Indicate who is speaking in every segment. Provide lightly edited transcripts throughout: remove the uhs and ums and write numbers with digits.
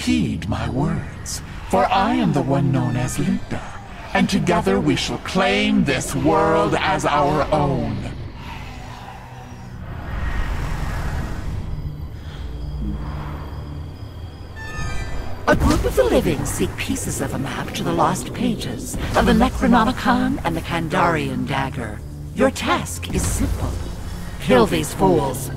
Speaker 1: heed my words, for I am the one known as Linda, and together we shall claim this world as our own.
Speaker 2: A group of the living seek pieces of a map to the lost pages of the Necronomicon and the Kandarian dagger. Your task is simple. Kill these fools.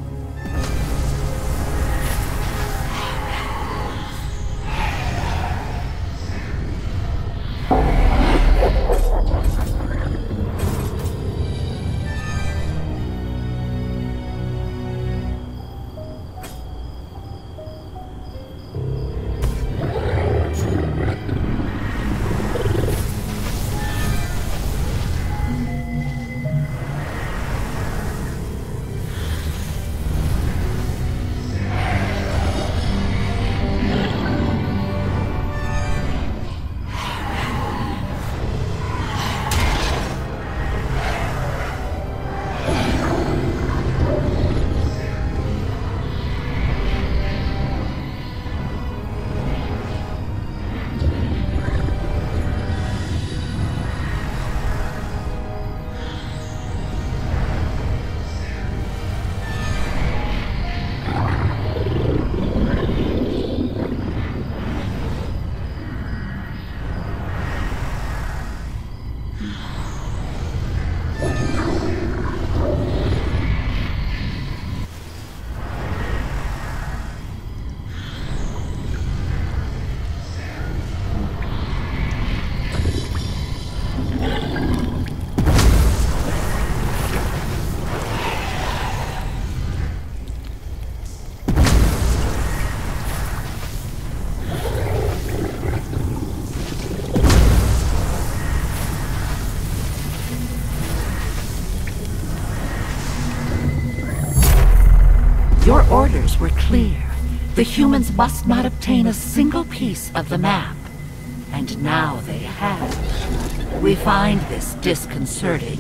Speaker 2: Your orders were clear. The humans must not obtain a single piece of the map. And now they have. We find this disconcerting.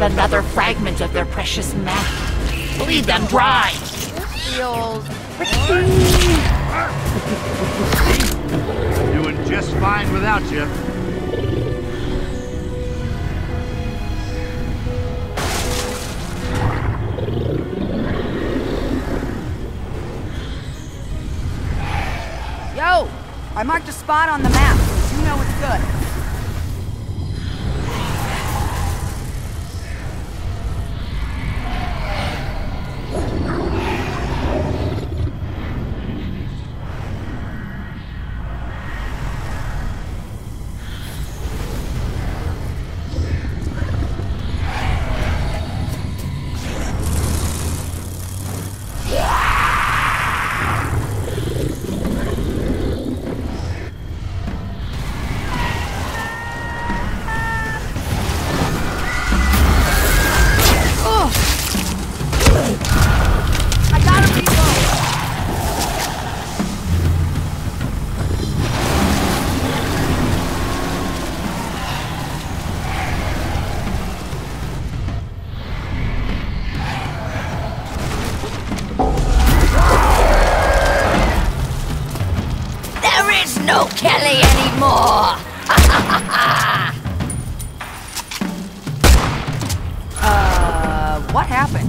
Speaker 2: another fragment of their precious map. Bleed them dry!
Speaker 3: Feels
Speaker 4: Doing just fine without you.
Speaker 3: Yo! I marked a spot on the map, so you know it's good.
Speaker 2: No Kelly anymore!
Speaker 3: What happened?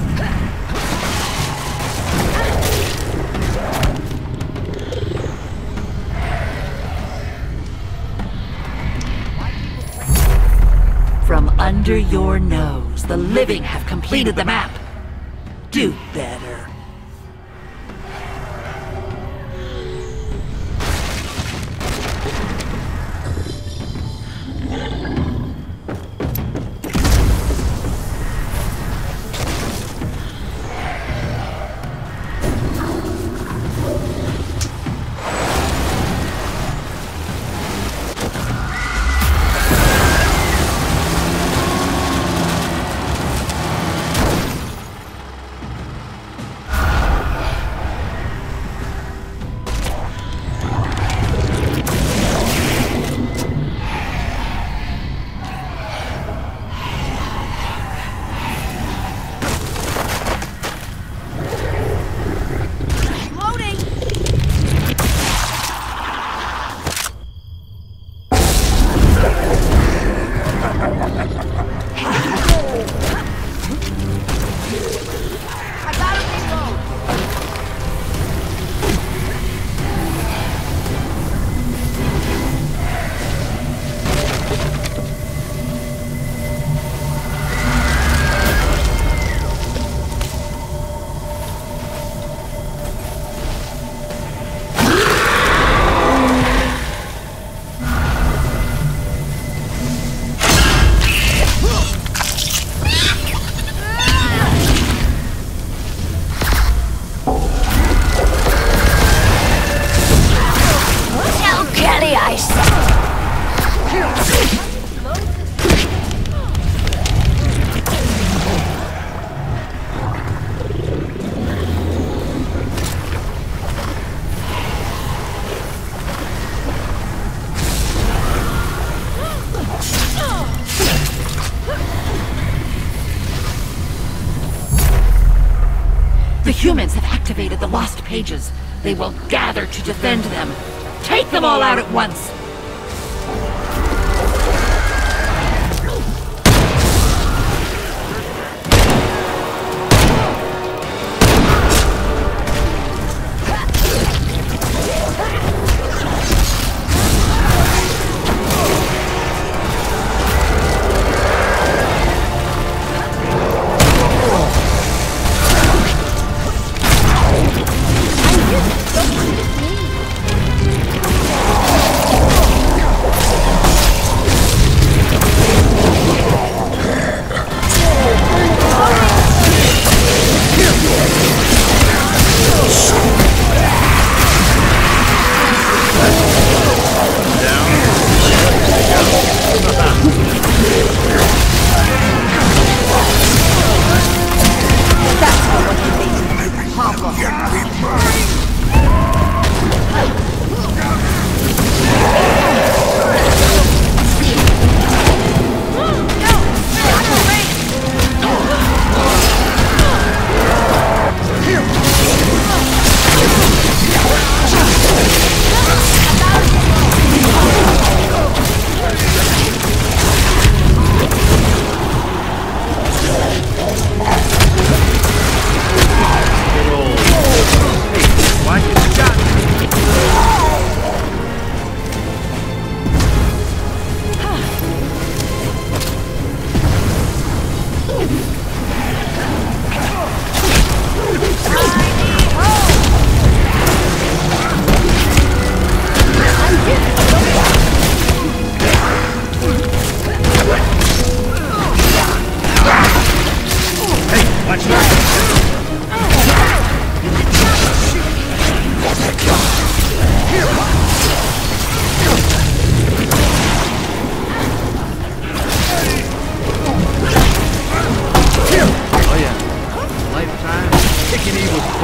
Speaker 2: From under your nose, the living have completed the map. Do better. The humans have activated the lost pages. They will gather to defend them. Take them all out at once!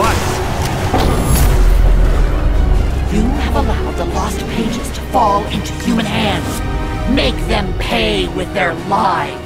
Speaker 4: What?
Speaker 2: You have allowed the lost pages to fall into human hands. Make them pay with their lives.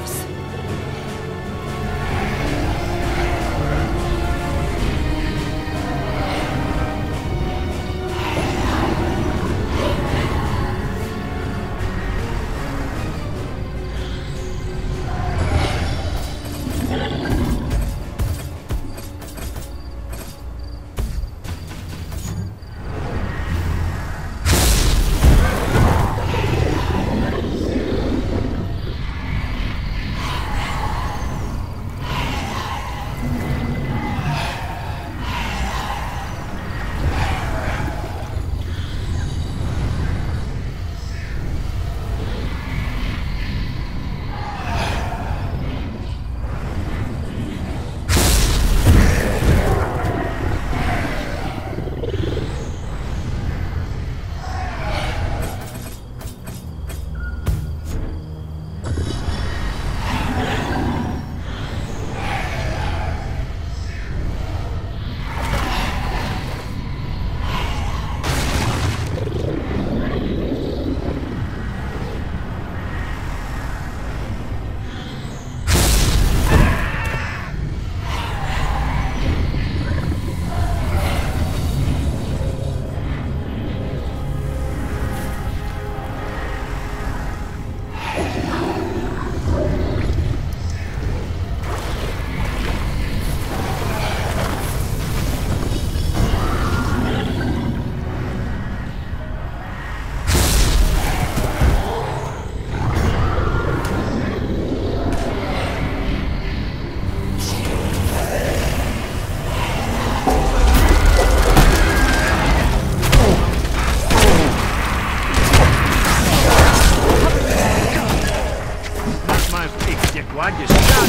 Speaker 4: Why'd you stop?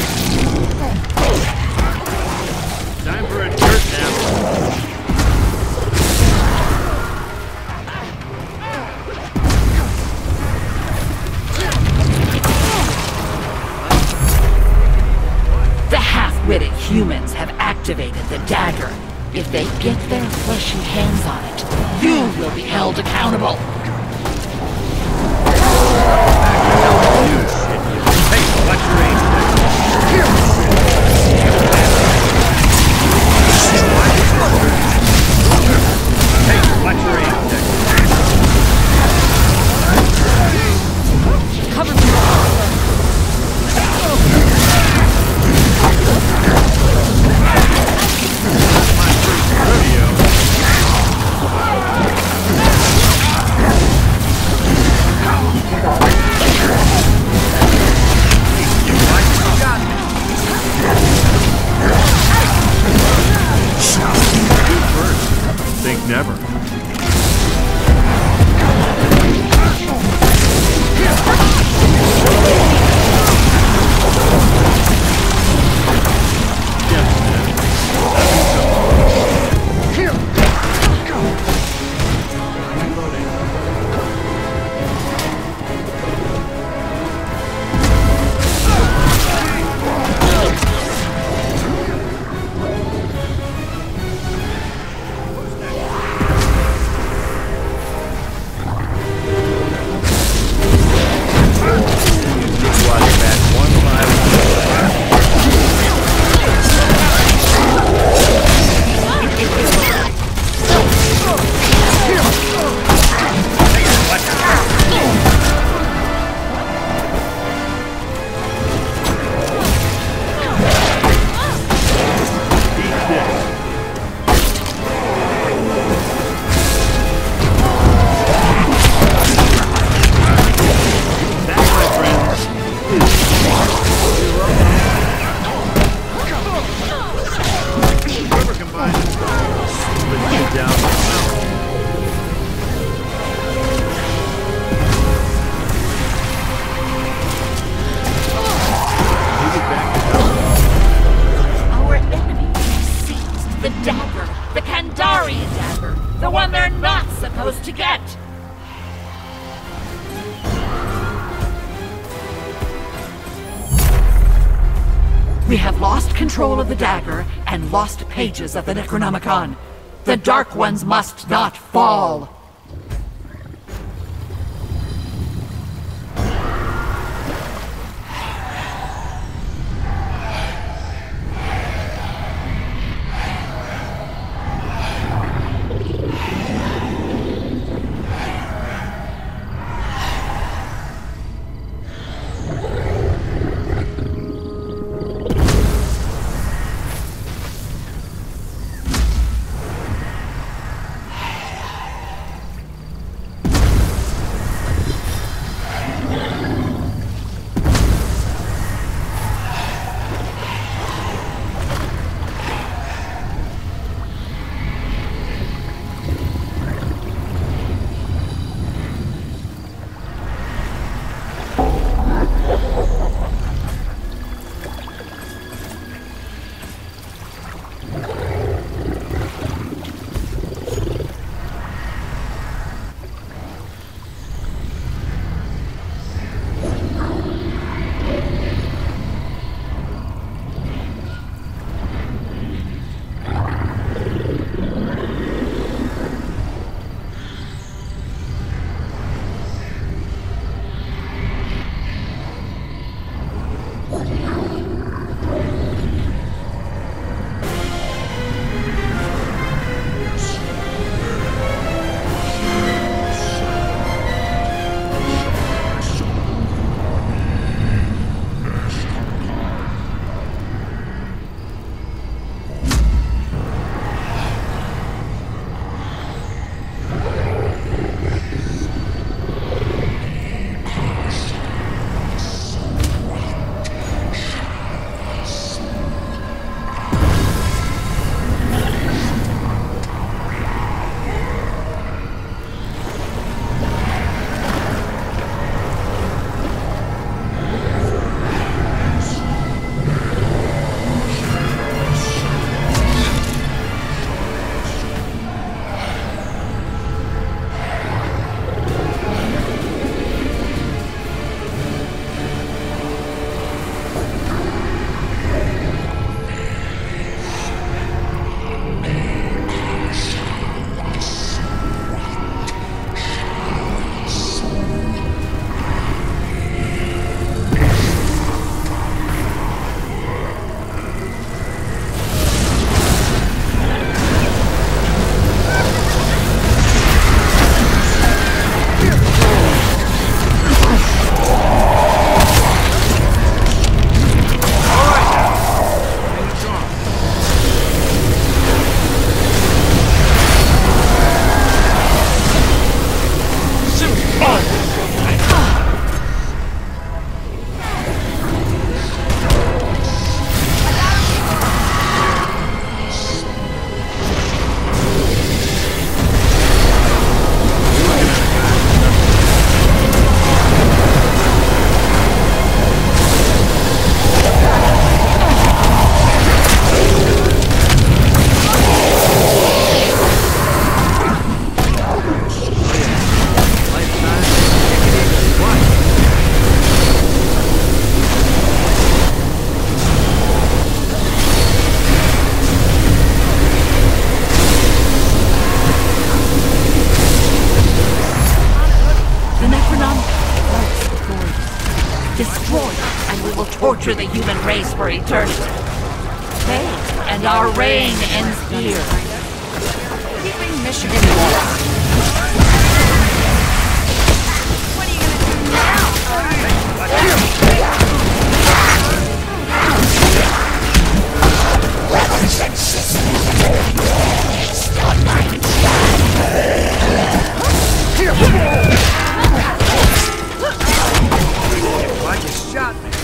Speaker 4: Time for a dirt nap.
Speaker 2: The half-witted humans have activated the dagger. If they get their fleshy hands on it, you will be held accountable.
Speaker 4: Hey, watch your aim. Hey, watch your aim.
Speaker 3: Cover me.
Speaker 4: Think never.
Speaker 2: The one they're not supposed to get! We have lost control of the dagger and lost pages of the Necronomicon. The Dark Ones must not fall! Torture the human race for eternity. Fate and our reign ends here.
Speaker 3: Keeping Michigan warm. What are you gonna do
Speaker 4: Why you shot me?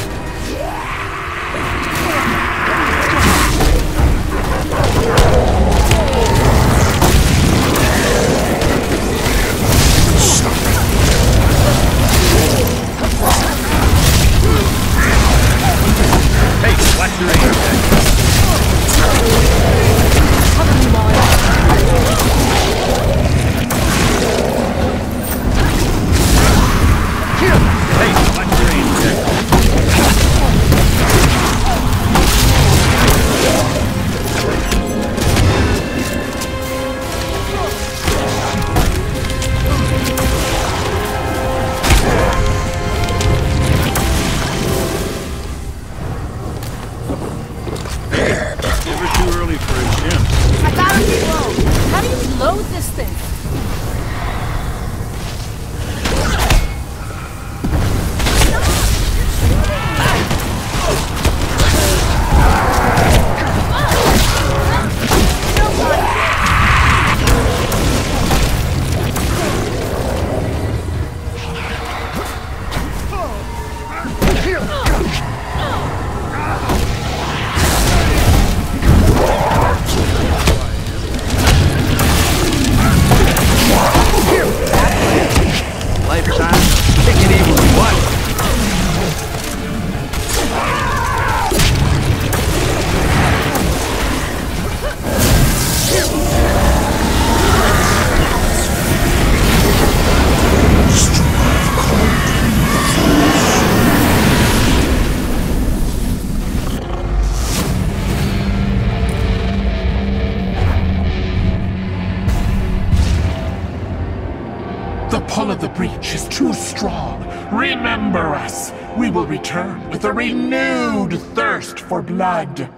Speaker 1: pull of the breach is too strong. Remember us. We will return with a renewed thirst for blood.